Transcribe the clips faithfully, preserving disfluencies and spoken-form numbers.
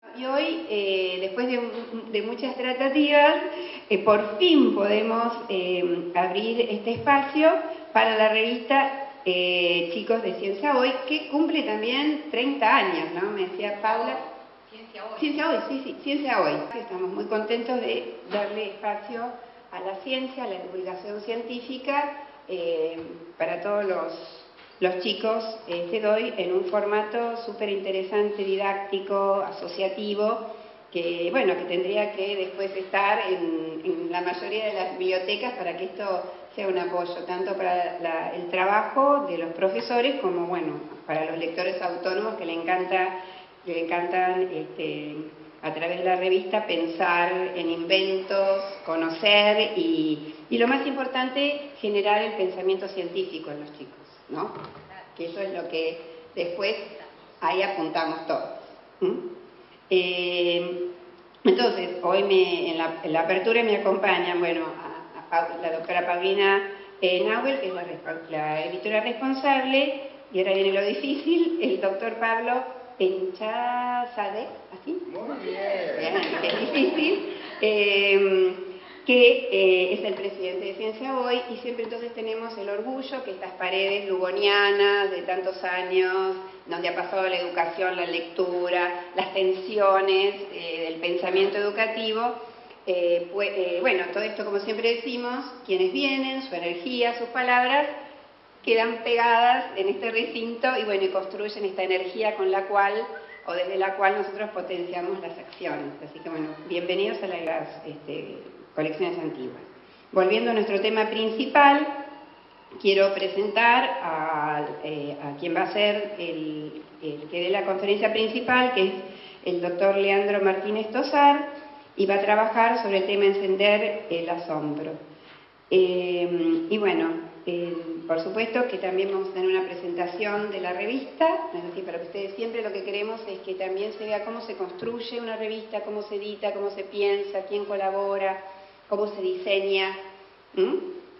Y hoy, eh, después de, de muchas tratativas, eh, por fin podemos eh, abrir este espacio para la revista eh, Chicos de Ciencia Hoy, que cumple también treinta años, ¿no? Me decía Paula. Ciencia Hoy. Ciencia Hoy, sí, sí, Ciencia Hoy. Estamos muy contentos de darle espacio a la ciencia, a la divulgación científica, eh, para todos los... los chicos este, doy en un formato súper interesante, didáctico, asociativo, que bueno, que tendría que después estar en, en la mayoría de las bibliotecas para que esto sea un apoyo, tanto para la, el trabajo de los profesores como bueno, para los lectores autónomos que le encanta, que le encantan este, a través de la revista pensar en inventos, conocer y, y lo más importante, generar el pensamiento científico en los chicos, ¿no? Que eso es lo que después ahí apuntamos todos. ¿Mm? Eh, entonces, hoy me, en, la, en la apertura me acompañan, bueno, a, a, a la doctora Paulina eh, Nahuel, que es la, la editora responsable, y ahora viene lo difícil, el doctor Pablo Penchazade, ¿así? Muy bien. Es difícil. Eh, que eh, es el presidente de Ciencia Hoy, y siempre entonces tenemos el orgullo que estas paredes lugonianas de tantos años, donde ha pasado la educación, la lectura, las tensiones eh, del pensamiento educativo, eh, pues, eh, bueno, todo esto, como siempre decimos, quienes vienen, su energía, sus palabras, quedan pegadas en este recinto y bueno, y construyen esta energía con la cual, o desde la cual nosotros potenciamos las acciones. Así que bueno, bienvenidos a las este, colecciones antiguas. Volviendo a nuestro tema principal, quiero presentar a, eh, a quien va a ser el, el que dé la conferencia principal, que es el doctor Leandro Martínez Tosar, y va a trabajar sobre el tema encender el asombro. Eh, y bueno, eh, por supuesto que también vamos a tener una presentación de la revista, es decir, para ustedes siempre lo que queremos es que también se vea cómo se construye una revista, cómo se edita, cómo se piensa, quién colabora, cómo se diseña. ¿Mm?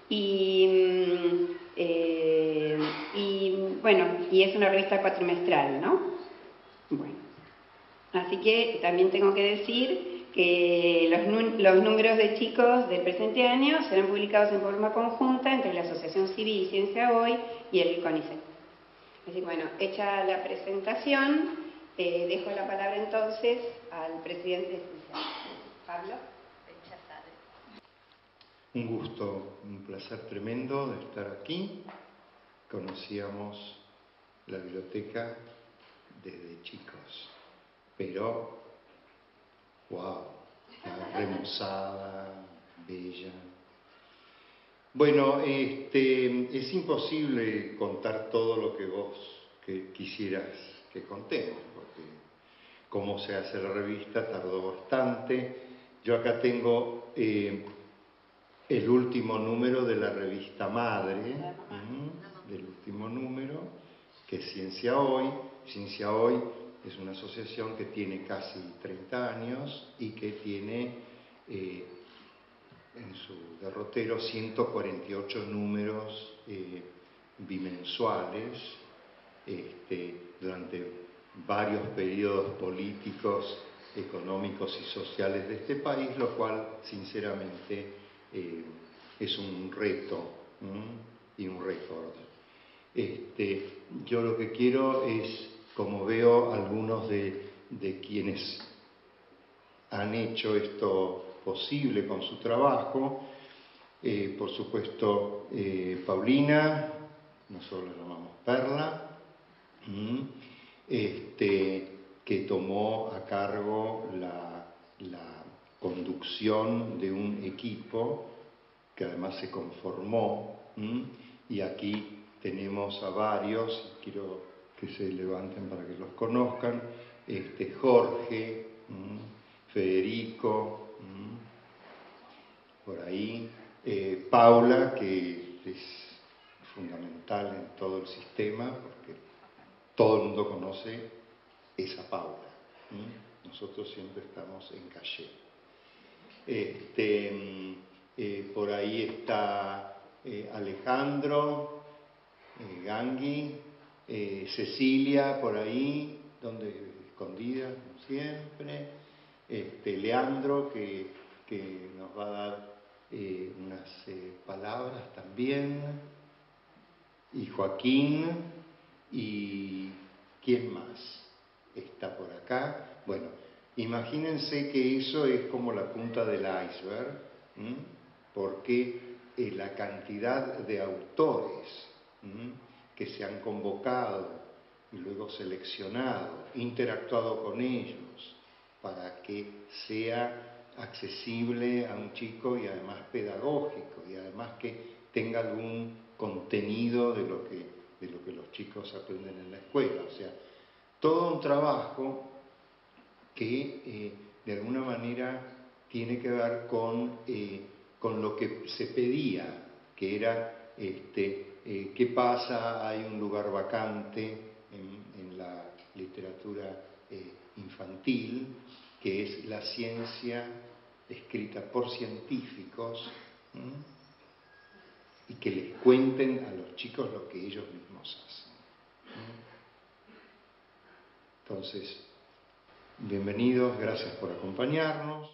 Y, eh, y bueno, y es una revista cuatrimestral, ¿no? Bueno, así que también tengo que decir que los, los números de chicos del presente año serán publicados en forma conjunta entre la Asociación Civil Ciencia Hoy y el CONICET. Así que bueno, hecha la presentación, eh, dejo la palabra entonces al presidente de Ciencia. Pablo. Un gusto, un placer tremendo de estar aquí. Conocíamos la biblioteca desde chicos, pero wow, remozada, bella. Bueno, este, es imposible contar todo lo que vos que quisieras que contemos, porque cómo se hace la revista tardó bastante. Yo acá tengo eh, el último número de la revista madre, ¿eh? del último número, que es Ciencia Hoy. Ciencia Hoy es una asociación que tiene casi treinta años y que tiene eh, en su derrotero ciento cuarenta y ocho números eh, bimensuales este, durante varios periodos políticos, económicos y sociales de este país, lo cual sinceramente eh, es un reto ¿m? y un récord. Este, yo lo que quiero es, como veo algunos de, de quienes han hecho esto posible con su trabajo, eh, por supuesto eh, Paulina, nosotros la llamamos Perla, este, que tomó a cargo la, la conducción de un equipo que además se conformó, ¿m? y aquí tenemos a varios, quiero que se levanten para que los conozcan, este, Jorge, ¿m? Federico, ¿m? por ahí, eh, Paula, que es fundamental en todo el sistema, porque todo el mundo conoce esa Paula. ¿m? Nosotros siempre estamos en calle. Este, eh, por ahí está eh, Alejandro, eh, Gangui, eh, Cecilia, por ahí, donde escondidas, como siempre, este, Leandro, que, que nos va a dar eh, unas eh, palabras también, y Joaquín, y ¿quién más está por acá? Bueno, imagínense que eso es como la punta del iceberg, ¿m? porque eh, la cantidad de autores ¿m? que se han convocado y luego seleccionado, interactuado con ellos, para que sea accesible a un chico y además pedagógico, y además que tenga algún contenido de lo que, de lo que los chicos aprenden en la escuela. O sea, todo un trabajo que eh, de alguna manera tiene que ver con, eh, con lo que se pedía, que era este, eh, qué pasa, hay un lugar vacante en, en la literatura eh, infantil, que es la ciencia escrita por científicos, ¿m? y que les cuenten a los chicos lo que ellos mismos hacen. Entonces, bienvenidos, gracias por acompañarnos.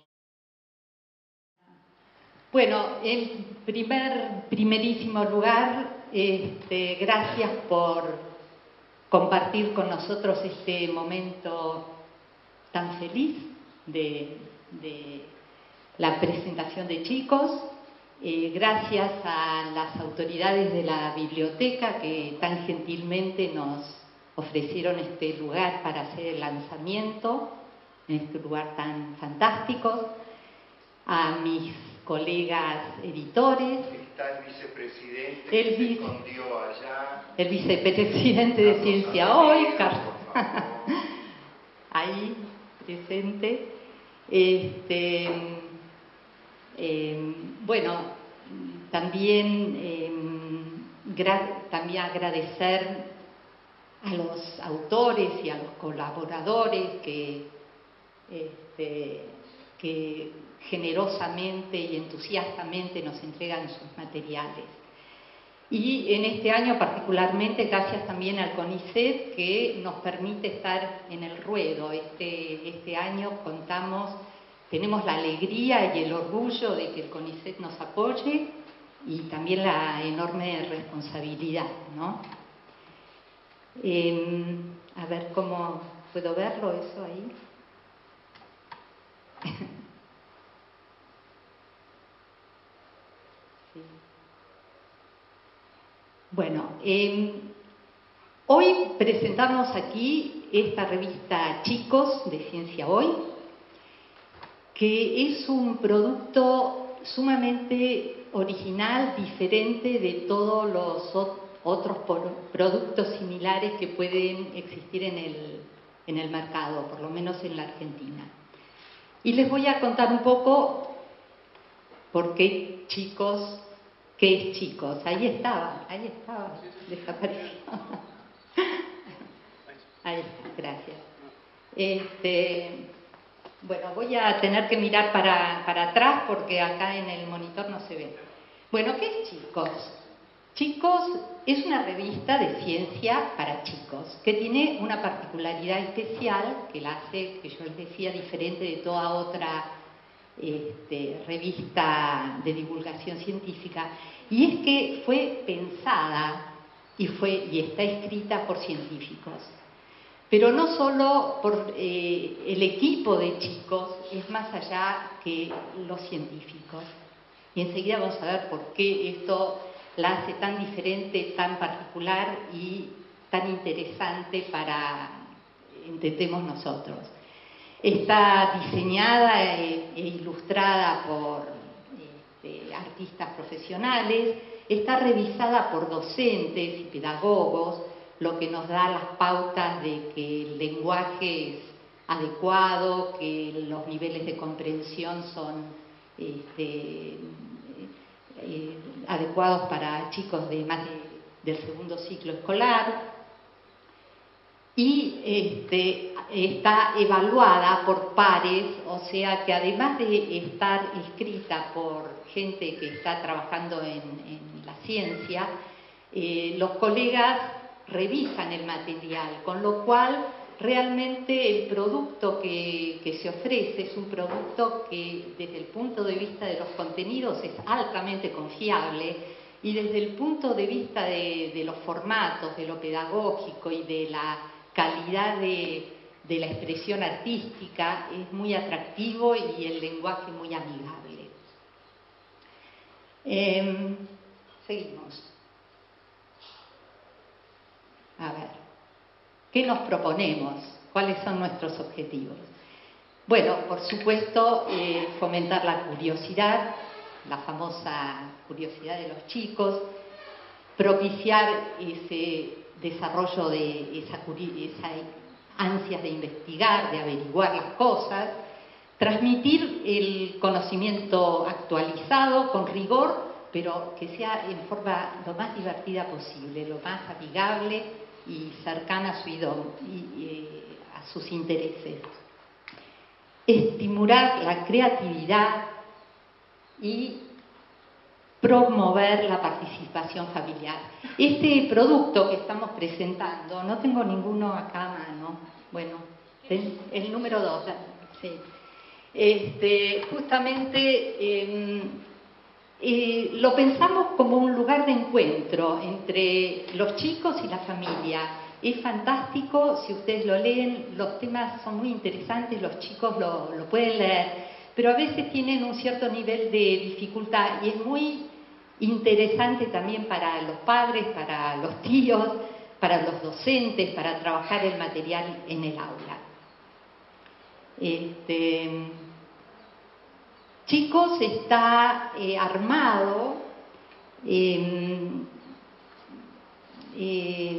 Bueno, en primer, primerísimo lugar, este, gracias por compartir con nosotros este momento tan feliz de, de la presentación de chicos. Eh, gracias a las autoridades de la biblioteca que tan gentilmente nos ofrecieron este lugar para hacer el lanzamiento, en este lugar tan fantástico. A mis colegas editores. Está el vicepresidente el que vice, se escondió allá. El vicepresidente de Ciencia Hoy, Carlos. Ahí presente. Este, eh, bueno, también, eh, gra también agradecer a los autores y a los colaboradores que, este, que generosamente y entusiastamente nos entregan sus materiales. Y en este año particularmente gracias también al CONICET que nos permite estar en el ruedo. Este, este año contamos, tenemos la alegría y el orgullo de que el CONICET nos apoye y también la enorme responsabilidad, ¿no? Eh, a ver cómo puedo verlo eso ahí. Sí. Bueno, eh, hoy presentamos aquí esta revista Chicos de Ciencia Hoy, que es un producto sumamente original, diferente de todos los otros productos similares que pueden existir en el, en el mercado, por lo menos en la Argentina. Y les voy a contar un poco por qué Chicos, qué es Chicos. Ahí estaba, ahí estaba, desapareció. Ahí está, gracias. Este, bueno, voy a tener que mirar para, para atrás porque acá en el monitor no se ve. Bueno, ¿qué es Chicos? Chicos es una revista de ciencia para chicos que tiene una particularidad especial que la hace, que yo les decía, diferente de toda otra este, revista de divulgación científica, y es que fue pensada y, fue, y está escrita por científicos. Pero no solo por eh, el equipo de chicos, es más allá que los científicos. Y enseguida vamos a ver por qué esto la hace tan diferente, tan particular y tan interesante para, entendemos nosotros. Está diseñada e, e ilustrada por este, artistas profesionales, está revisada por docentes y pedagogos, lo que nos da las pautas de que el lenguaje es adecuado, que los niveles de comprensión son este, eh, adecuados para chicos de más de, del segundo ciclo escolar, y este, está evaluada por pares, o sea que además de estar escrita por gente que está trabajando en, en la ciencia, eh, los colegas revisan el material, con lo cual realmente el producto que, que se ofrece es un producto que desde el punto de vista de los contenidos es altamente confiable y desde el punto de vista de, de los formatos, de lo pedagógico y de la calidad de, de la expresión artística es muy atractivo y el lenguaje muy amigable. Eh, seguimos. A ver. ¿Qué nos proponemos? ¿Cuáles son nuestros objetivos? Bueno, por supuesto, eh, fomentar la curiosidad, la famosa curiosidad de los chicos, propiciar ese desarrollo de esa, esa ansias de investigar, de averiguar las cosas, transmitir el conocimiento actualizado, con rigor, pero que sea en forma lo más divertida posible, lo más amigable y cercana a su idón y, y a sus intereses. Estimular la creatividad y promover la participación familiar. Este producto que estamos presentando, no tengo ninguno acá a mano, bueno, el número dos, sí. Este, justamente eh, eh, lo pensamos como un lugar de encuentro entre los chicos y la familia. Es fantástico, si ustedes lo leen, los temas son muy interesantes, los chicos lo, lo pueden leer, pero a veces tienen un cierto nivel de dificultad y es muy interesante también para los padres, para los tíos, para los docentes, para trabajar el material en el aula. Este, chicos está eh, armado eh, eh,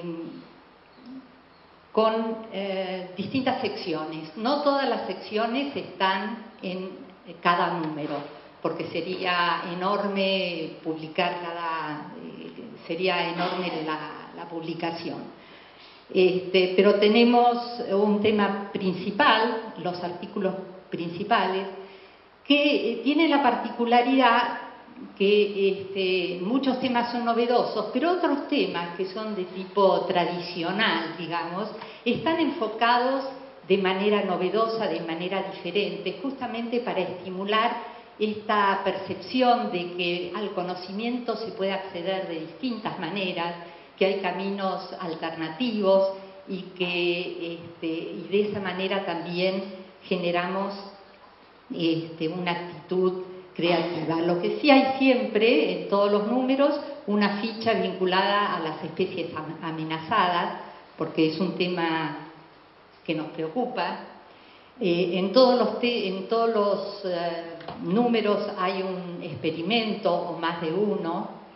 con eh, distintas secciones. No todas las secciones están en cada número, porque sería enorme publicar cada, eh, sería enorme la, la publicación. Este, pero tenemos un tema principal, los artículos principales, que eh, tiene la particularidad que este, muchos temas son novedosos, pero otros temas que son de tipo tradicional, digamos, están enfocados de manera novedosa, de manera diferente, justamente para estimular esta percepción de que al conocimiento se puede acceder de distintas maneras, que hay caminos alternativos y que este, y de esa manera también generamos este, una actitud creativa. Lo que sí hay siempre, en todos los números, una ficha vinculada a las especies amenazadas, porque es un tema que nos preocupa. Eh, en todos los, te en todos los eh, números hay un experimento o más de uno.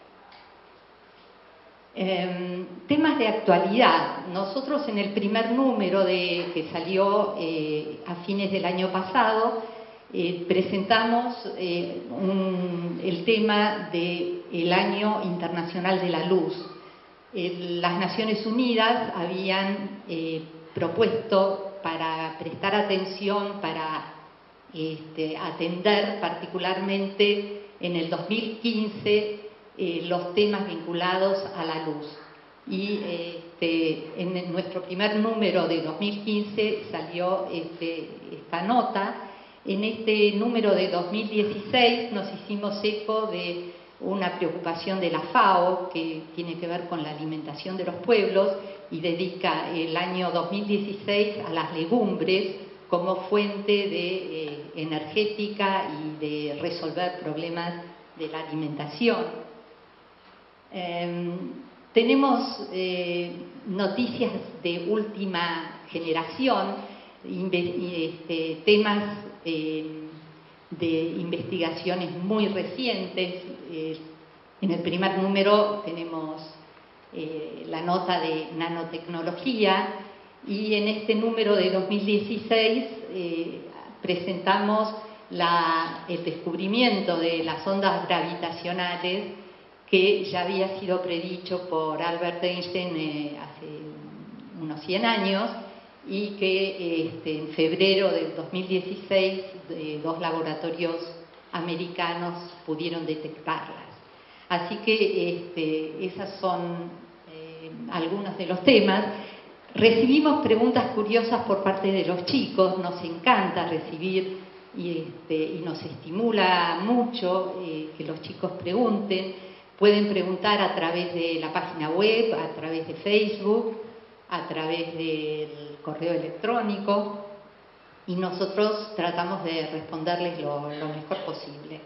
Eh, temas de actualidad. Nosotros en el primer número de, que salió eh, a fines del año pasado, eh, presentamos eh, un, el tema del Año Internacional de la Luz. Eh, las Naciones Unidas habían eh, propuesto para prestar atención, para este, atender particularmente en el dos mil quince eh, los temas vinculados a la luz. Y este, en nuestro primer número de dos mil quince salió este, esta nota. En este número de dos mil dieciséis nos hicimos eco de una preocupación de la FAO que tiene que ver con la alimentación de los pueblos y dedica el año dos mil dieciséis a las legumbres como fuente de, eh, energética y de resolver problemas de la alimentación. Eh, tenemos eh, noticias de última generación, este, temas eh, de investigaciones muy recientes. Eh, en el primer número tenemos eh, la nota de nanotecnología y en este número de dos mil dieciséis eh, presentamos la, el descubrimiento de las ondas gravitacionales que ya había sido predicho por Albert Einstein eh, hace unos cien años y que este, en febrero del dos mil dieciséis eh, dos laboratorios americanos pudieron detectarlas. Así que este, esos son eh, algunos de los temas. recibimos preguntas curiosas por parte de los chicos, nos encanta recibir y, este, y nos estimula mucho eh, que los chicos pregunten. Pueden preguntar a través de la página web, a través de Facebook, a través del correo electrónico, y nosotros tratamos de responderles lo, lo mejor posible.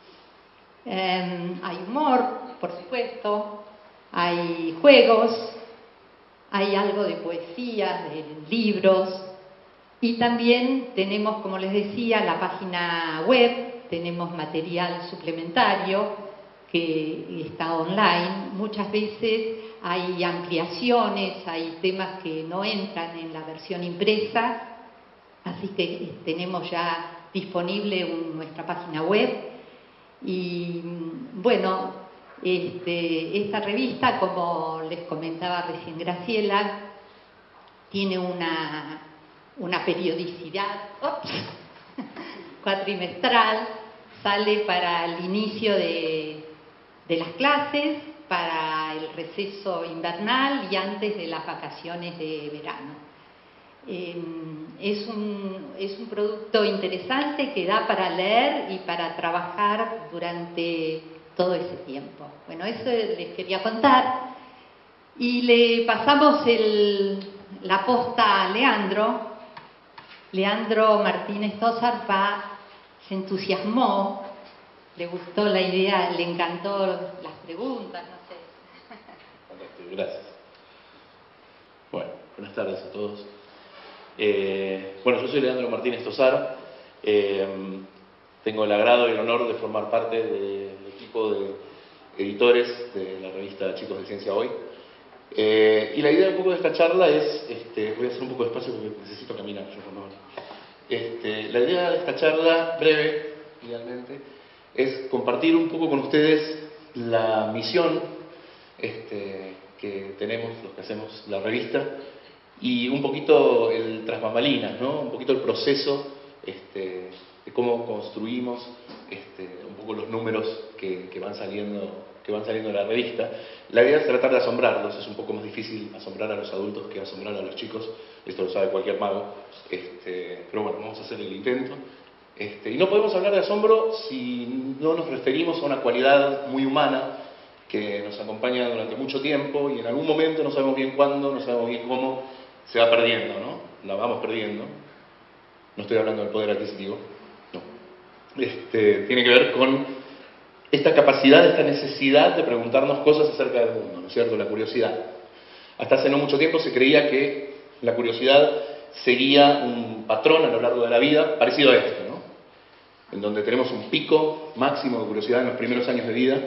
Eh, hay humor, por supuesto, hay juegos, hay algo de poesía, de libros, y también tenemos, como les decía, la página web, tenemos material suplementario que está online. Muchas veces hay ampliaciones, hay temas que no entran en la versión impresa, así que tenemos ya disponible un, nuestra página web. Y bueno, este, esta revista, como les comentaba recién Graciela, tiene una, una periodicidad ups, cuatrimestral, sale para el inicio de, de las clases, para el receso invernal y antes de las vacaciones de verano. Eh, es, un, es un producto interesante que da para leer y para trabajar durante todo ese tiempo. Bueno, eso les quería contar. Y le pasamos el, la posta a Leandro. Leandro Martínez Tosar va, se entusiasmó, le gustó la idea, le encantó las preguntas, no sé. Fantástico, gracias. Bueno, buenas tardes a todos. Eh, bueno, yo soy Leandro Martínez Tosar, eh, tengo el agrado y el honor de formar parte del equipo de editores de la revista Chicos de Ciencia Hoy. Eh, y la idea un poco de esta charla es, este, voy a hacer un poco de espacio porque necesito caminar, yo por favor. Este, la idea de esta charla, breve, idealmente, es compartir un poco con ustedes la misión este, que tenemos, los que hacemos la revista, y un poquito el tras bambalinas, ¿no? Un poquito el proceso este, de cómo construimos este, un poco los números que, que, van saliendo, que van saliendo de la revista. La idea es tratar de asombrarlos, es un poco más difícil asombrar a los adultos que asombrar a los chicos, esto lo sabe cualquier mago, este, pero bueno, vamos a hacer el intento. Este, y no podemos hablar de asombro si no nos referimos a una cualidad muy humana que nos acompaña durante mucho tiempo y en algún momento, no sabemos bien cuándo, no sabemos bien cómo, se va perdiendo, ¿no? La vamos perdiendo. No estoy hablando del poder adquisitivo, no. Este, tiene que ver con esta capacidad, esta necesidad de preguntarnos cosas acerca del mundo, ¿no es cierto? La curiosidad. Hasta hace no mucho tiempo se creía que la curiosidad seguía un patrón a lo largo de la vida parecido a esto, ¿no? En donde tenemos un pico máximo de curiosidad en los primeros años de vida,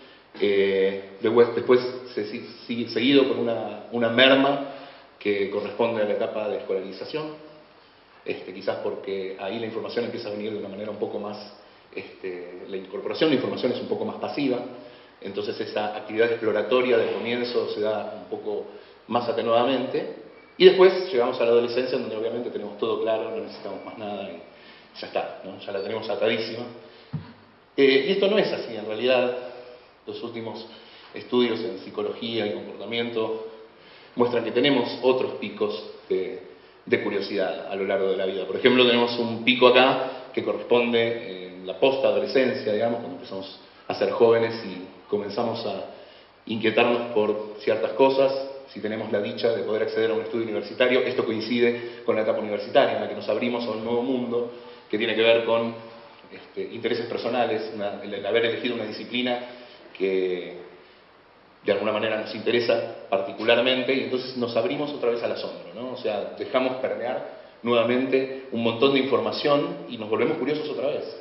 eh, después, después se sigue seguido por una, una merma que corresponde a la etapa de escolarización, este, quizás porque ahí la información empieza a venir de una manera un poco más, este, la incorporación de información es un poco más pasiva, entonces esa actividad exploratoria del comienzo se da un poco más atenuadamente, y después llegamos a la adolescencia donde obviamente tenemos todo claro, no necesitamos más nada y ya está, ¿no? Ya la tenemos atadísima. Eh, y esto no es así, en realidad los últimos estudios en psicología y comportamiento muestran que tenemos otros picos de, de curiosidad a lo largo de la vida. Por ejemplo, tenemos un pico acá que corresponde en la post-adolescencia, digamos, cuando empezamos a ser jóvenes y comenzamos a inquietarnos por ciertas cosas. Si tenemos la dicha de poder acceder a un estudio universitario, esto coincide con la etapa universitaria en la que nos abrimos a un nuevo mundo que tiene que ver con este, intereses personales, una, el, el haber elegido una disciplina que de alguna manera nos interesa particularmente, y entonces nos abrimos otra vez al asombro, ¿no? O sea, dejamos permear nuevamente un montón de información y nos volvemos curiosos otra vez.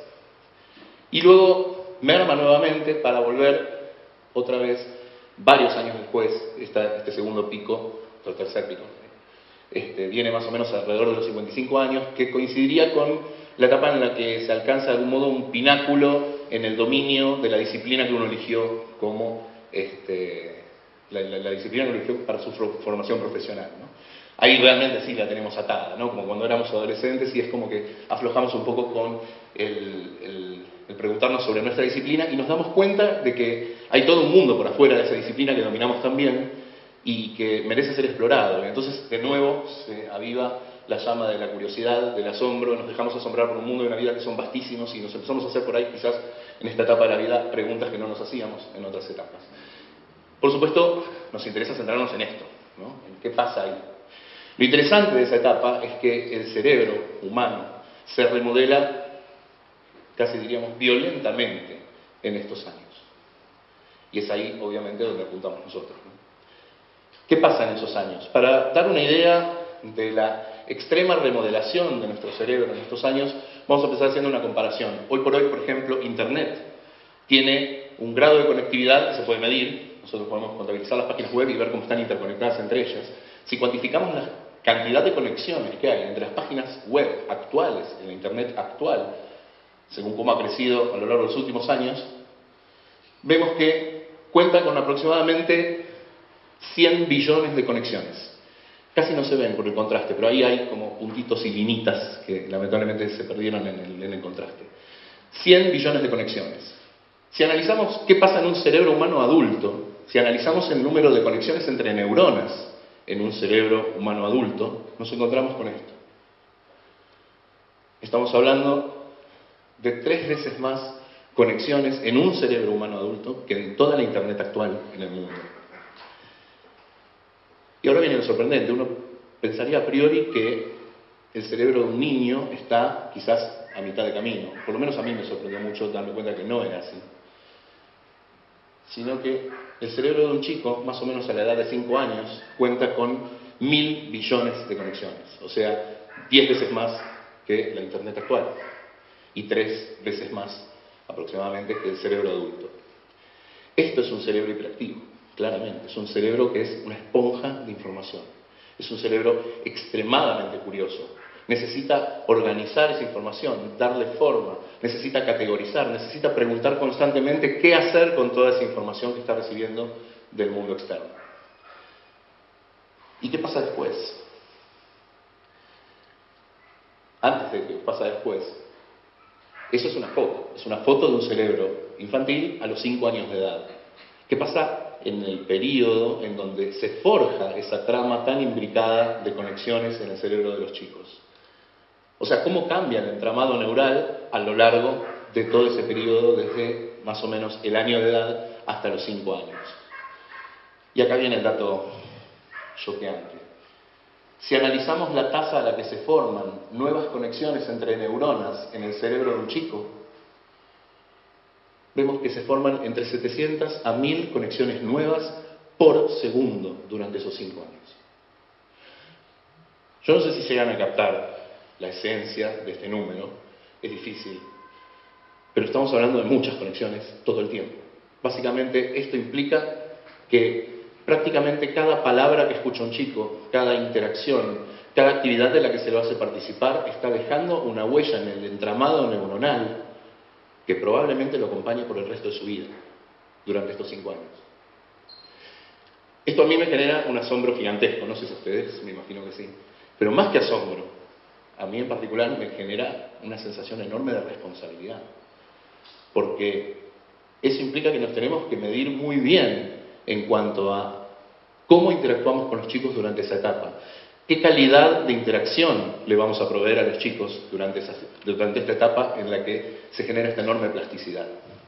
Y luego merma nuevamente para volver otra vez, varios años después, esta, este segundo pico, o el tercer pico, este, viene más o menos alrededor de los cincuenta y cinco años, que coincidiría con la etapa en la que se alcanza de algún modo un pináculo en el dominio de la disciplina que uno eligió como Este, la, la, la disciplina que eligió para su formación profesional, ¿no? Ahí realmente sí la tenemos atada, ¿no? Como cuando éramos adolescentes y es como que aflojamos un poco con el, el, el preguntarnos sobre nuestra disciplina y nos damos cuenta de que hay todo un mundo por afuera de esa disciplina que dominamos también y que merece ser explorado. Y entonces, de nuevo, se aviva la llama de la curiosidad, del asombro, nos dejamos asombrar por un mundo y una vida que son vastísimos y nos empezamos a hacer por ahí, quizás en esta etapa de la vida, preguntas que no nos hacíamos en otras etapas. Por supuesto, nos interesa centrarnos en esto, ¿no? En qué pasa ahí. Lo interesante de esa etapa es que el cerebro humano se remodela, casi diríamos, violentamente en estos años. Y es ahí, obviamente, donde apuntamos nosotros, ¿no? ¿Qué pasa en esos años? Para dar una idea de la extrema remodelación de nuestro cerebro en estos años, vamos a empezar haciendo una comparación. Hoy por hoy, por ejemplo, Internet tiene un grado de conectividad que se puede medir. Nosotros podemos contabilizar las páginas web y ver cómo están interconectadas entre ellas. Si cuantificamos la cantidad de conexiones que hay entre las páginas web actuales, en la Internet actual, según cómo ha crecido a lo largo de los últimos años, vemos que cuenta con aproximadamente cien billones de conexiones. Casi no se ven por el contraste, pero ahí hay como puntitos y linitas que lamentablemente se perdieron en el, en el contraste. cien billones de conexiones. Si analizamos qué pasa en un cerebro humano adulto, si analizamos el número de conexiones entre neuronas en un cerebro humano adulto, nos encontramos con esto. Estamos hablando de tres veces más conexiones en un cerebro humano adulto que en toda la Internet actual en el mundo. Y ahora viene lo sorprendente. Uno pensaría a priori que el cerebro de un niño está quizás a mitad de camino. Por lo menos a mí me sorprendió mucho darme cuenta que no era así. Sino que el cerebro de un chico, más o menos a la edad de cinco años, cuenta con mil billones de conexiones. O sea, diez veces más que la Internet actual. Y tres veces más aproximadamente que el cerebro adulto. Esto es un cerebro hiperactivo, claramente. Es un cerebro que es una esponja de información. Es un cerebro extremadamente curioso. Necesita organizar esa información, darle forma, necesita categorizar, necesita preguntar constantemente qué hacer con toda esa información que está recibiendo del mundo externo. ¿Y qué pasa después? Antes de qué pasa después. Eso es una foto, es una foto de un cerebro infantil a los cinco años de edad. ¿Qué pasa en el periodo en donde se forja esa trama tan imbricada de conexiones en el cerebro de los chicos? O sea, ¿cómo cambia el entramado neural a lo largo de todo ese periodo, desde más o menos el año de edad hasta los cinco años? Y acá viene el dato choqueante. Si analizamos la tasa a la que se forman nuevas conexiones entre neuronas en el cerebro de un chico, vemos que se forman entre setecientas a mil conexiones nuevas por segundo durante esos cinco años. Yo no sé si llegan a captar la esencia de este número, es difícil, pero estamos hablando de muchas conexiones todo el tiempo. Básicamente esto implica que prácticamente cada palabra que escucha un chico, cada interacción, cada actividad de la que se lo hace participar, está dejando una huella en el entramado neuronal que probablemente lo acompañe por el resto de su vida, durante estos cinco años. Esto a mí me genera un asombro gigantesco, no sé si a ustedes, me imagino que sí, pero más que asombro, a mí en particular me genera una sensación enorme de responsabilidad, porque eso implica que nos tenemos que medir muy bien en cuanto a cómo interactuamos con los chicos durante esa etapa. ¿Qué calidad de interacción le vamos a proveer a los chicos durante, esa, durante esta etapa en la que se genera esta enorme plasticidad?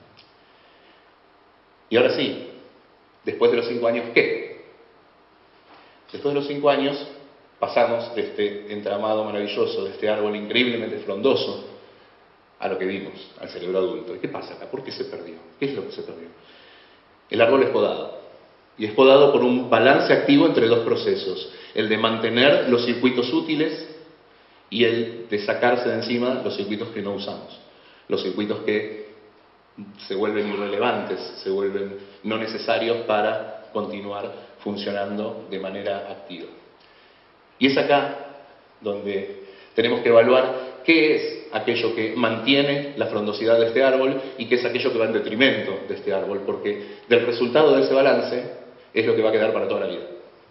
Y ahora sí, después de los cinco años, ¿qué? Después de los cinco años pasamos de este entramado maravilloso, de este árbol increíblemente frondoso, a lo que vimos, al cerebro adulto. ¿Y qué pasa acá? ¿Por qué se perdió? ¿Qué es lo que se perdió? El árbol es podado. Y es podado por un balance activo entre dos procesos. El de mantener los circuitos útiles y el de sacarse de encima los circuitos que no usamos. Los circuitos que se vuelven irrelevantes, se vuelven no necesarios para continuar funcionando de manera activa. Y es acá donde tenemos que evaluar qué es aquello que mantiene la frondosidad de este árbol y qué es aquello que va en detrimento de este árbol, porque del resultado de ese balance es lo que va a quedar para toda la vida.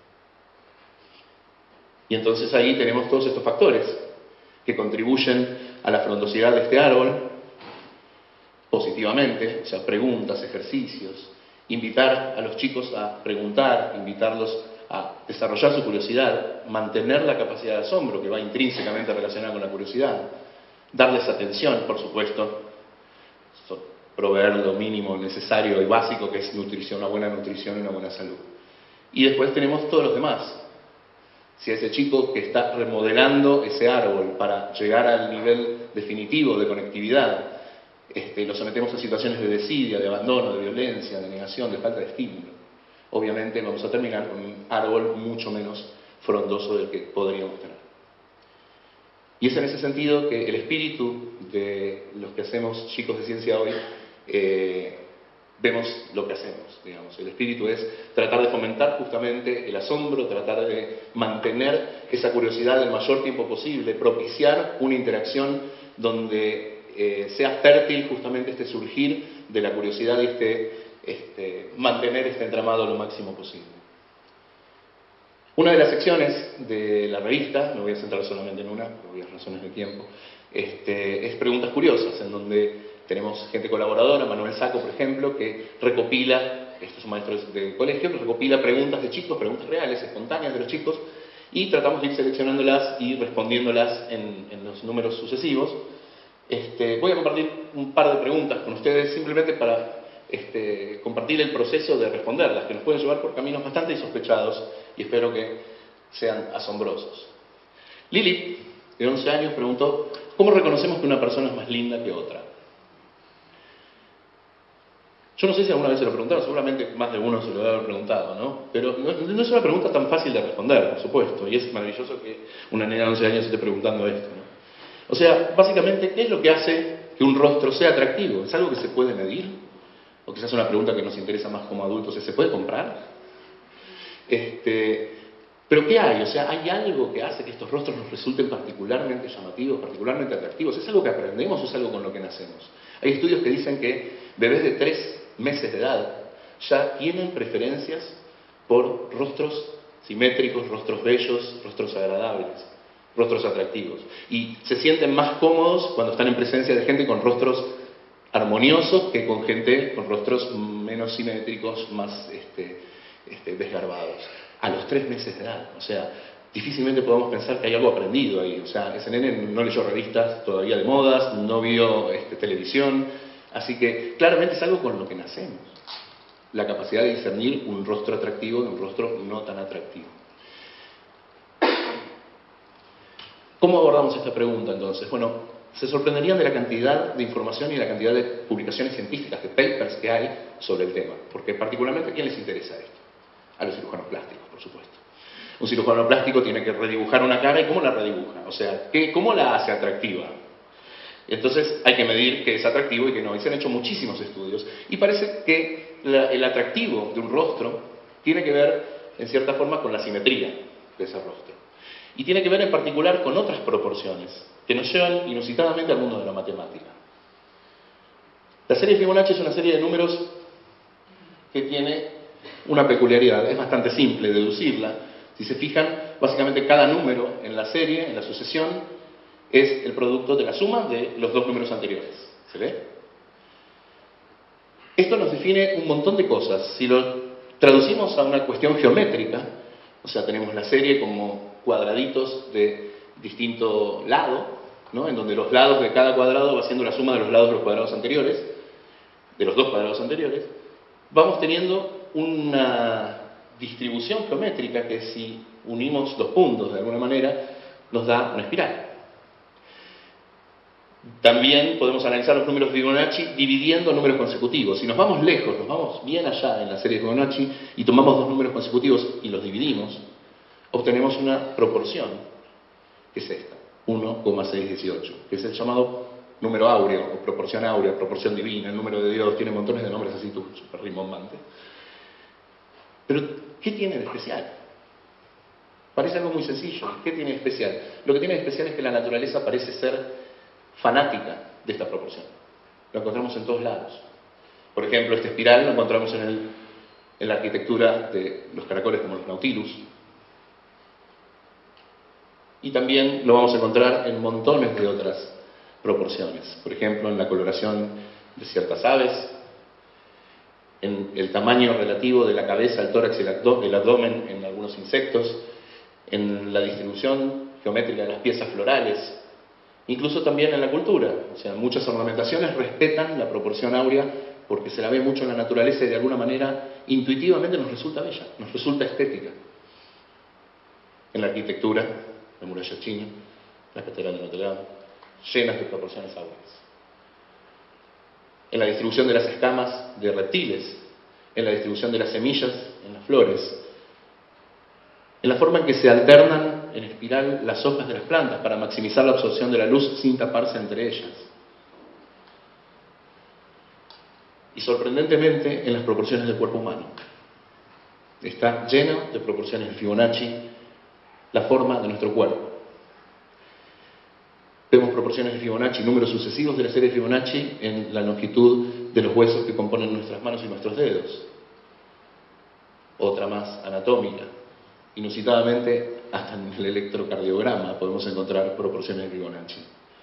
Y entonces ahí tenemos todos estos factores que contribuyen a la frondosidad de este árbol positivamente, o sea, preguntas, ejercicios, invitar a los chicos a preguntar, invitarlos a desarrollar su curiosidad, mantener la capacidad de asombro que va intrínsecamente relacionada con la curiosidad, darles atención, por supuesto, proveer lo mínimo necesario y básico que es nutrición, una buena nutrición y una buena salud. Y después tenemos todos los demás. Si a ese chico que está remodelando ese árbol para llegar al nivel definitivo de conectividad, este, lo sometemos a situaciones de desidia, de abandono, de violencia, de negación, de falta de estímulo, obviamente vamos a terminar con un árbol mucho menos frondoso del que podríamos tener. Y es en ese sentido que el espíritu de los que hacemos Chicos de Ciencia hoy, eh, vemos lo que hacemos, digamos. El espíritu es tratar de fomentar justamente el asombro, tratar de mantener esa curiosidad el mayor tiempo posible, propiciar una interacción donde eh, sea fértil justamente este surgir de la curiosidad y este, este, mantener este entramado lo máximo posible. Una de las secciones de la revista, me voy a centrar solamente en una, por obvias razones de tiempo, este, es Preguntas Curiosas, en donde tenemos gente colaboradora, Manuel Saco, por ejemplo, que recopila, estos son maestros del colegio, que recopila preguntas de chicos, preguntas reales, espontáneas de los chicos, y tratamos de ir seleccionándolas y respondiéndolas en, en los números sucesivos. Este, voy a compartir un par de preguntas con ustedes, simplemente para este, compartir el proceso de responderlas, que nos pueden llevar por caminos bastante insospechados y espero que sean asombrosos. Lili, de once años, preguntó: ¿cómo reconocemos que una persona es más linda que otra? Yo no sé si alguna vez se lo preguntaron, seguramente más de uno se lo debe haber preguntado, ¿no? Pero no, no es una pregunta tan fácil de responder, por supuesto, y es maravilloso que una nena de once años esté preguntando esto, ¿no? O sea, básicamente, ¿qué es lo que hace que un rostro sea atractivo? ¿Es algo que se puede medir? O quizás una pregunta que nos interesa más como adultos, ¿se puede comprar? Este, ¿Pero qué hay? O sea, ¿hay algo que hace que estos rostros nos resulten particularmente llamativos, particularmente atractivos? ¿Es algo que aprendemos o es algo con lo que nacemos? Hay estudios que dicen que bebés de tres meses de edad ya tienen preferencias por rostros simétricos, rostros bellos, rostros agradables, rostros atractivos. Y se sienten más cómodos cuando están en presencia de gente con rostros armoniosos que con gente con rostros menos simétricos, más este, este, desgarbados. A los tres meses de edad, o sea, difícilmente podemos pensar que hay algo aprendido ahí. O sea, ese nene no leyó revistas todavía de modas, no vio este, televisión, así que claramente es algo con lo que nacemos. La capacidad de discernir un rostro atractivo de un rostro no tan atractivo. ¿Cómo abordamos esta pregunta entonces? Bueno, se sorprenderían de la cantidad de información y la cantidad de publicaciones científicas, de papers que hay sobre el tema, porque particularmente ¿a quién les interesa esto? A los cirujanos plásticos, por supuesto. Un cirujano plástico tiene que redibujar una cara, ¿y cómo la redibuja? O sea, ¿qué, ¿cómo la hace atractiva? Entonces hay que medir qué es atractivo y qué no. Y se han hecho muchísimos estudios y parece que la, el atractivo de un rostro tiene que ver, en cierta forma, con la simetría de ese rostro. Y tiene que ver en particular con otras proporciones que nos llevan inusitadamente al mundo de la matemática. La serie Fibonacci es una serie de números que tiene una peculiaridad. Es bastante simple deducirla. Si se fijan, básicamente cada número en la serie, en la sucesión, es el producto de la suma de los dos números anteriores. ¿Se ve? Esto nos define un montón de cosas. Si lo traducimos a una cuestión geométrica, o sea, tenemos la serie como cuadraditos de distinto lado, ¿no? En donde los lados de cada cuadrado va siendo la suma de los lados de los cuadrados anteriores, de los dos cuadrados anteriores, vamos teniendo una distribución geométrica que, si unimos los puntos de alguna manera, nos da una espiral. También podemos analizar los números de Fibonacci dividiendo números consecutivos. Si nos vamos lejos, nos vamos bien allá en la serie de Fibonacci y tomamos dos números consecutivos y los dividimos, obtenemos una proporción, que es esta, uno coma seiscientos dieciocho, que es el llamado número áureo, o proporción áurea, proporción divina, el número de Dios, tiene montones de nombres así súper rimbombantes. Pero, ¿qué tiene de especial? Parece algo muy sencillo. ¿Qué tiene de especial? Lo que tiene de especial es que la naturaleza parece ser fanática de esta proporción. Lo encontramos en todos lados. Por ejemplo, esta espiral lo encontramos en, el, en la arquitectura de los caracoles como los nautilus. Y también lo vamos a encontrar en montones de otras proporciones. Por ejemplo, en la coloración de ciertas aves, en el tamaño relativo de la cabeza, el tórax y el abdomen en algunos insectos, en la distribución geométrica de las piezas florales, incluso también en la cultura. O sea, muchas ornamentaciones respetan la proporción áurea porque se la ve mucho en la naturaleza y de alguna manera intuitivamente nos resulta bella, nos resulta estética. En la arquitectura, la muralla china, la catedral de Notre Dame, llenas de proporciones áureas. En la distribución de las escamas de reptiles, en la distribución de las semillas, en las flores, en la forma en que se alternan en espiral las hojas de las plantas para maximizar la absorción de la luz sin taparse entre ellas. Y sorprendentemente en las proporciones del cuerpo humano. Está lleno de proporciones de Fibonacci la forma de nuestro cuerpo. Vemos proporciones de Fibonacci, números sucesivos de la serie de Fibonacci en la longitud de los huesos que componen nuestras manos y nuestros dedos. Otra más anatómica. Inusitadamente, hasta en el electrocardiograma podemos encontrar proporciones de Fibonacci.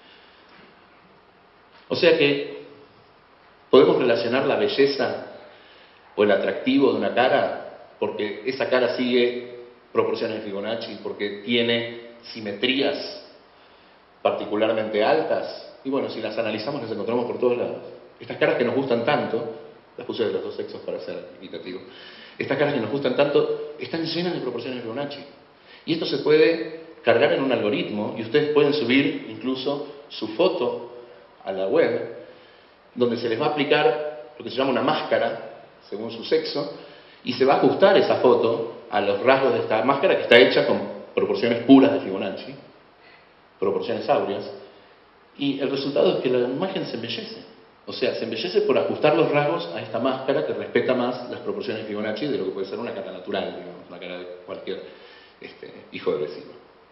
O sea que podemos relacionar la belleza o el atractivo de una cara porque esa cara sigue proporciones de Fibonacci, porque tiene simetrías particularmente altas, y bueno, si las analizamos las encontramos por todos lados. Estas caras que nos gustan tanto, las puse de los dos sexos para ser equitativo, estas caras que nos gustan tanto están llenas de proporciones de Fibonacci. Y esto se puede cargar en un algoritmo, y ustedes pueden subir incluso su foto a la web, donde se les va a aplicar lo que se llama una máscara, según su sexo, y se va a ajustar esa foto a los rasgos de esta máscara que está hecha con proporciones puras de Fibonacci, proporciones áureas, y el resultado es que la imagen se embellece. O sea, se embellece por ajustar los rasgos a esta máscara que respeta más las proporciones de Fibonacci de lo que puede ser una cara natural, digamos, una cara de cualquier este, hijo de vecino.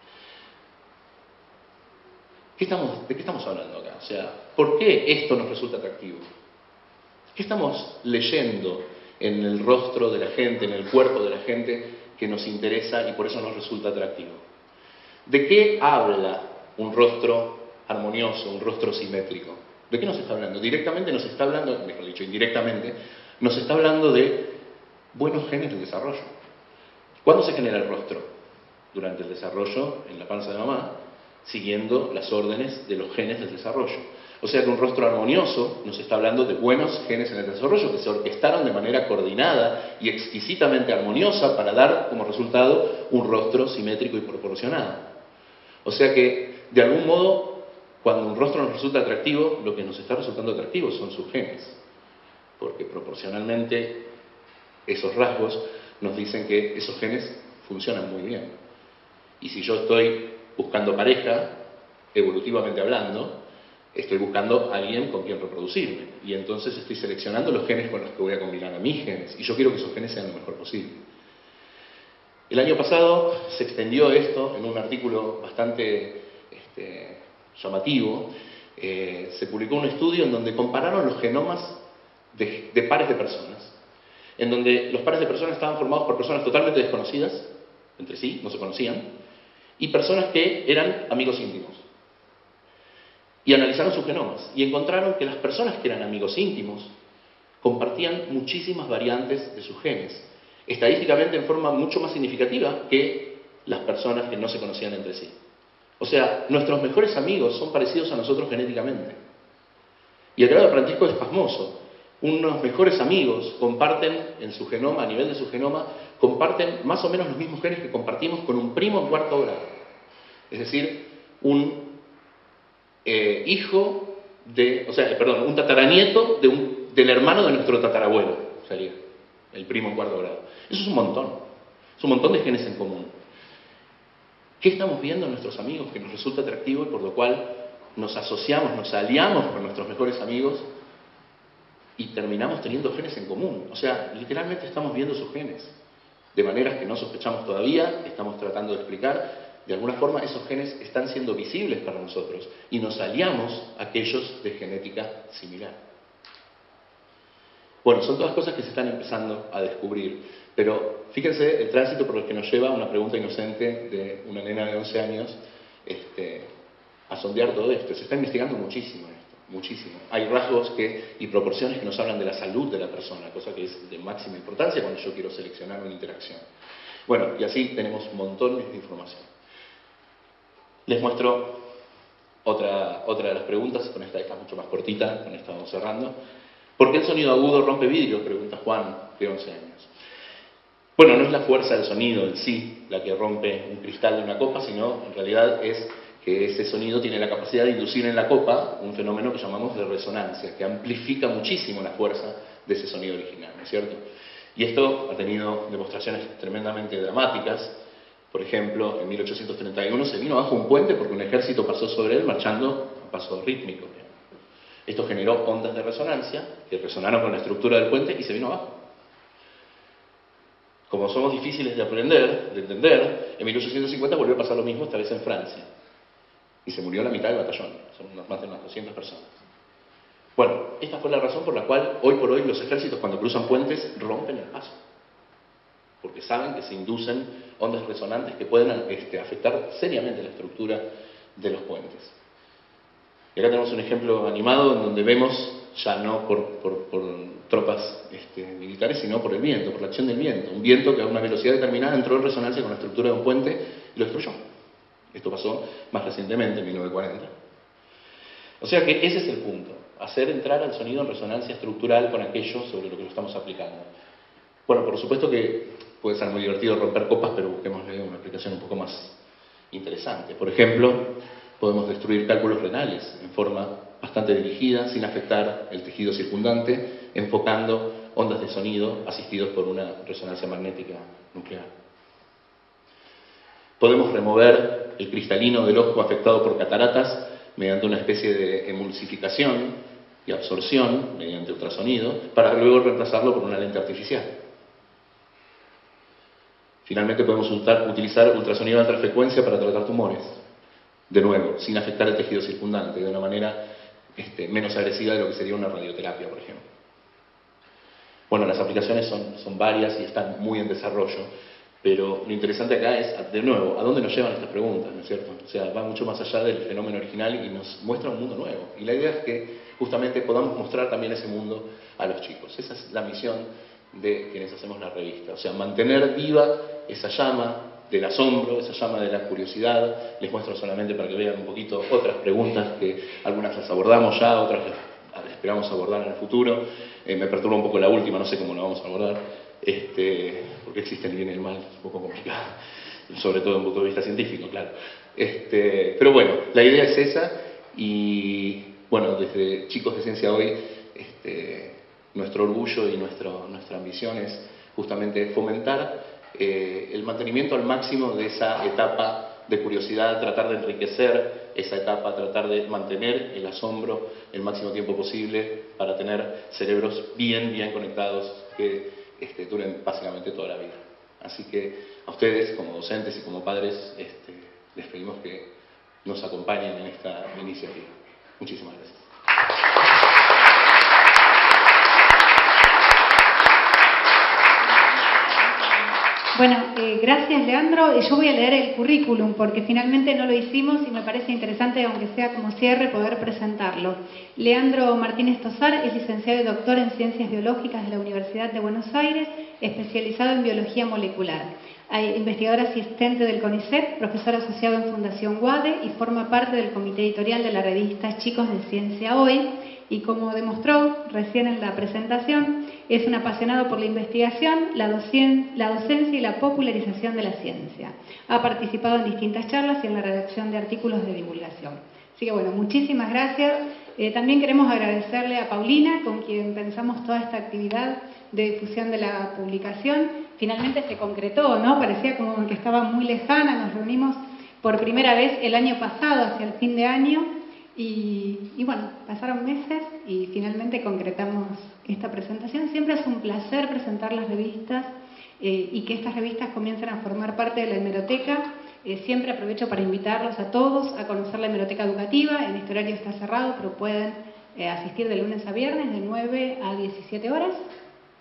¿Qué estamos, ¿De qué estamos hablando acá? O sea, ¿por qué esto nos resulta atractivo? ¿Qué estamos leyendo en el rostro de la gente, en el cuerpo de la gente que nos interesa y por eso nos resulta atractivo? ¿De qué habla un rostro armonioso, un rostro simétrico? ¿De qué nos está hablando? Directamente nos está hablando, mejor dicho, indirectamente, nos está hablando de buenos genes del desarrollo. ¿Cuándo se genera el rostro? Durante el desarrollo en la panza de mamá, siguiendo las órdenes de los genes del desarrollo. O sea que un rostro armonioso nos está hablando de buenos genes en el desarrollo que se orquestaron de manera coordinada y exquisitamente armoniosa para dar como resultado un rostro simétrico y proporcionado. O sea que, de algún modo, cuando un rostro nos resulta atractivo, lo que nos está resultando atractivo son sus genes. Porque proporcionalmente esos rasgos nos dicen que esos genes funcionan muy bien. Y si yo estoy buscando pareja, evolutivamente hablando, estoy buscando a alguien con quien reproducirme. Y entonces estoy seleccionando los genes con los que voy a combinar a mis genes. Y yo quiero que esos genes sean lo mejor posible. El año pasado se extendió esto en un artículo bastante este, llamativo. Eh, se publicó un estudio en donde compararon los genomas de, de pares de personas, en donde los pares de personas estaban formados por personas totalmente desconocidas, entre sí, no se conocían, y personas que eran amigos íntimos. Y analizaron sus genomas y encontraron que las personas que eran amigos íntimos compartían muchísimas variantes de sus genes, estadísticamente en forma mucho más significativa que las personas que no se conocían entre sí. O sea, nuestros mejores amigos son parecidos a nosotros genéticamente. Y el grado de parentesco es pasmoso. Unos mejores amigos comparten en su genoma, a nivel de su genoma, comparten más o menos los mismos genes que compartimos con un primo en cuarto grado. Es decir, un eh, hijo de, o sea, eh, perdón, un tataranieto de un, del hermano de nuestro tatarabuelo, sería el primo en cuarto grado. Eso es un montón. Es un montón de genes en común. ¿Qué estamos viendo en nuestros amigos que nos resulta atractivo y por lo cual nos asociamos, nos aliamos con nuestros mejores amigos y terminamos teniendo genes en común? O sea, literalmente estamos viendo sus genes de maneras que no sospechamos todavía, estamos tratando de explicar. De alguna forma esos genes están siendo visibles para nosotros y nos aliamos a aquellos de genética similar. Bueno, son todas cosas que se están empezando a descubrir, pero fíjense el tránsito por el que nos lleva una pregunta inocente de una nena de once años este, a sondear todo esto. Se está investigando muchísimo esto, muchísimo. Hay rasgos que, y proporciones que nos hablan de la salud de la persona, cosa que es de máxima importancia cuando yo quiero seleccionar una interacción. Bueno, y así tenemos montones de información. Les muestro otra, otra de las preguntas, con esta, esta es mucho más cortita, con esta vamos cerrando. ¿Por qué el sonido agudo rompe vidrio? Pregunta Juan, de once años. Bueno, no es la fuerza del sonido en sí la que rompe un cristal de una copa, sino en realidad es que ese sonido tiene la capacidad de inducir en la copa un fenómeno que llamamos de resonancia, que amplifica muchísimo la fuerza de ese sonido original, ¿no es cierto? Y esto ha tenido demostraciones tremendamente dramáticas. Por ejemplo, en mil ochocientos treinta y uno se vino abajo un puente porque un ejército pasó sobre él marchando a paso rítmico. Esto generó ondas de resonancia que resonaron con la estructura del puente y se vino abajo. Como somos difíciles de aprender, de entender, en mil ochocientos cincuenta volvió a pasar lo mismo, esta vez en Francia. Y se murió la mitad del batallón, son unas, más de unas doscientas personas. Bueno, esta fue la razón por la cual hoy por hoy los ejércitos cuando cruzan puentes rompen el paso. Porque saben que se inducen ondas resonantes que pueden este, afectar seriamente la estructura de los puentes. Y acá tenemos un ejemplo animado en donde vemos, ya no por, por, por tropas este, militares, sino por el viento, por la acción del viento. Un viento que a una velocidad determinada entró en resonancia con la estructura de un puente y lo destruyó. Esto pasó más recientemente, en mil novecientos cuarenta. O sea que ese es el punto, hacer entrar al sonido en resonancia estructural con aquello sobre lo que lo estamos aplicando. Bueno, por supuesto que puede ser muy divertido romper copas, pero busquémosle una aplicación un poco más interesante. Por ejemplo, podemos destruir cálculos renales en forma bastante dirigida, sin afectar el tejido circundante, enfocando ondas de sonido asistidos por una resonancia magnética nuclear. Podemos remover el cristalino del ojo afectado por cataratas mediante una especie de emulsificación y absorción mediante ultrasonido, para luego reemplazarlo por una lente artificial. Finalmente podemos utilizar ultrasonido de alta frecuencia para tratar tumores, de nuevo, sin afectar el tejido circundante, de una manera este, menos agresiva de lo que sería una radioterapia, por ejemplo. Bueno, las aplicaciones son, son varias y están muy en desarrollo, pero lo interesante acá es, de nuevo, ¿a dónde nos llevan estas preguntas, no es cierto? O sea, va mucho más allá del fenómeno original y nos muestra un mundo nuevo. Y la idea es que justamente podamos mostrar también ese mundo a los chicos. Esa es la misión de quienes hacemos la revista. O sea, mantener viva esa llama del asombro, esa llama de la curiosidad. Les muestro solamente para que vean un poquito otras preguntas que algunas las abordamos ya, otras las esperamos abordar en el futuro. Eh, me perturba un poco la última, no sé cómo la vamos a abordar. Este, porque existe el bien y el mal, es un poco complicado, sobre todo desde un punto de vista científico, claro. Este, pero bueno, la idea es esa y, bueno, desde Chicos de Ciencia Hoy, este, nuestro orgullo y nuestro, nuestra ambición es justamente fomentar eh, el mantenimiento al máximo de esa etapa de curiosidad, tratar de enriquecer esa etapa, tratar de mantener el asombro el máximo tiempo posible para tener cerebros bien, bien conectados que Este, duren básicamente toda la vida. Así que a ustedes, como docentes y como padres, este, les pedimos que nos acompañen en esta iniciativa. Muchísimas gracias. Bueno, eh, gracias Leandro. Yo voy a leer el currículum porque finalmente no lo hicimos y me parece interesante, aunque sea como cierre, poder presentarlo. Leandro Martínez Tosar es licenciado y doctor en Ciencias Biológicas de la Universidad de Buenos Aires, especializado en Biología Molecular. Hay investigador asistente del CONICET, profesor asociado en Fundación UADE y forma parte del comité editorial de la revista Chicos de Ciencia Hoy. Y como demostró recién en la presentación, es un apasionado por la investigación, la, docien, la docencia y la popularización de la ciencia. Ha participado en distintas charlas y en la redacción de artículos de divulgación. Así que bueno, muchísimas gracias. Eh, también queremos agradecerle a Paulina, con quien pensamos toda esta actividad de difusión de la publicación. Finalmente se concretó, ¿no? Parecía como que estaba muy lejana. Nos reunimos por primera vez el año pasado, hacia el fin de año. Y, y bueno, pasaron meses y finalmente concretamos esta presentación. Siempre es un placer presentar las revistas eh, y que estas revistas comiencen a formar parte de la hemeroteca. Eh, siempre aprovecho para invitarlos a todos a conocer la hemeroteca educativa. En este horario está cerrado, pero pueden eh, asistir de lunes a viernes de nueve a diecisiete horas.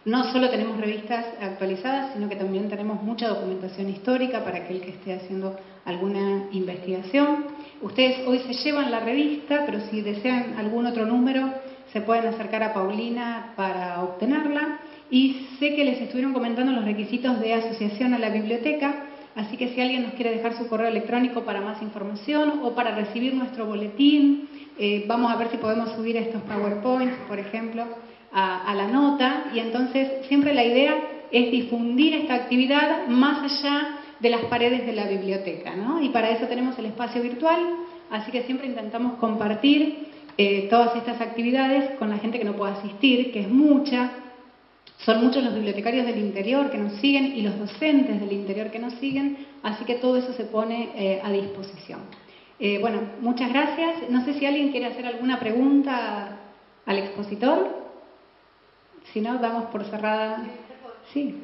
no solo tenemos revistas actualizadas, sino que también tenemos mucha documentación histórica para aquel que esté haciendo alguna investigación. Ustedes hoy se llevan la revista, pero si desean algún otro número, se pueden acercar a Paulina para obtenerla. Y sé que les estuvieron comentando los requisitos de asociación a la biblioteca, así que si alguien nos quiere dejar su correo electrónico para más información o para recibir nuestro boletín, eh, vamos a ver si podemos subir estos PowerPoints, por ejemplo, a, a la nota. Y entonces siempre la idea es difundir esta actividad más allá de las paredes de la biblioteca, ¿no? Y para eso tenemos el espacio virtual, así que siempre intentamos compartir eh, todas estas actividades con la gente que no pueda asistir, que es mucha. Son muchos los bibliotecarios del interior que nos siguen y los docentes del interior que nos siguen, así que todo eso se pone eh, a disposición. Eh, bueno, muchas gracias. No sé si alguien quiere hacer alguna pregunta al expositor. Si no, damos por cerrada. Sí.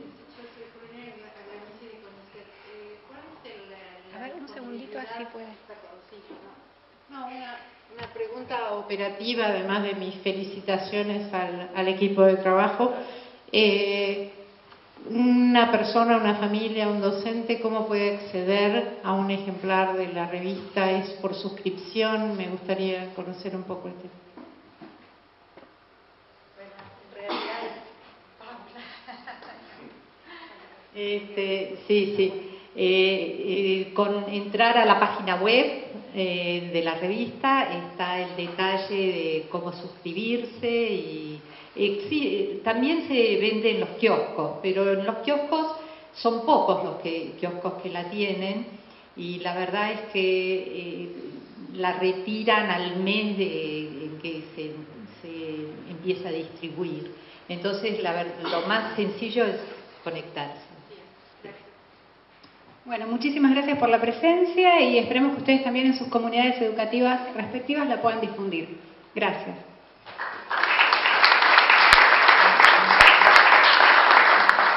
A ver, un segundito, así puede. No, una, una pregunta operativa, además de mis felicitaciones al, al equipo de trabajo. Eh, una persona, una familia, un docente, ¿cómo puede acceder a un ejemplar de la revista? ¿Es por suscripción? Me gustaría conocer un poco el tema. Este, sí, sí. Eh, eh, con entrar a la página web eh, de la revista está el detalle de cómo suscribirse y eh, sí, también se vende en los kioscos, pero en los kioscos son pocos los que, kioscos que la tienen y la verdad es que eh, la retiran al mes de, en que se, se empieza a distribuir. Entonces la, lo más sencillo es conectarse. Bueno, muchísimas gracias por la presencia y esperemos que ustedes también en sus comunidades educativas respectivas la puedan difundir. Gracias.